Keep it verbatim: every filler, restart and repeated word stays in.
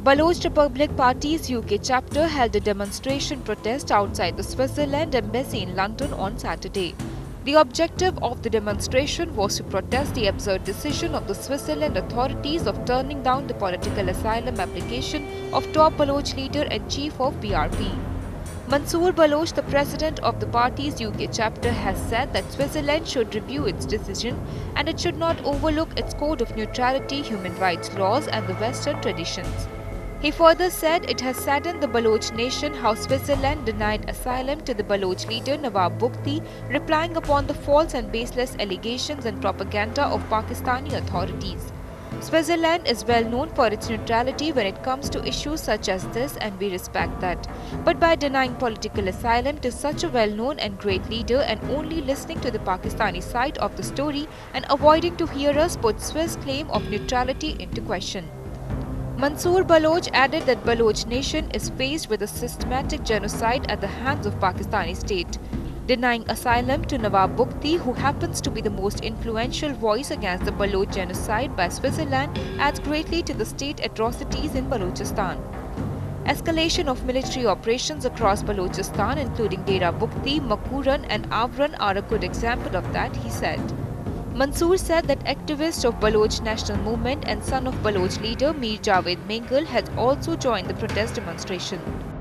Baloch Republican Party's U K chapter held a demonstration protest outside the Switzerland embassy in London on Saturday. The objective of the demonstration was to protest the absurd decision of the Switzerland authorities of turning down the political asylum application of top Baloch leader and chief of B R P. Mansour Baloch, the president of the party's U K chapter, has said that Switzerland should review its decision and it should not overlook its code of neutrality, human rights laws and the Western traditions. He further said it has saddened the Baloch nation how Switzerland denied asylum to the Baloch leader Nawab Bugti, replying upon the false and baseless allegations and propaganda of Pakistani authorities. Switzerland is well known for its neutrality when it comes to issues such as this, and we respect that. But by denying political asylum to such a well-known and great leader and only listening to the Pakistani side of the story and avoiding to hear us put Swiss claim of neutrality into question. Mansour Baloch added that Baloch nation is faced with a systematic genocide at the hands of Pakistani state. Denying asylum to Nawab Bugti, who happens to be the most influential voice against the Baloch genocide by Switzerland, adds greatly to the state atrocities in Balochistan. Escalation of military operations across Balochistan, including Dera Bugti, Makuran and Avran, are a good example of that, he said. Mansour said that activist of Baloch National Movement and son of Baloch leader Mir Javed Mengal has also joined the protest demonstration.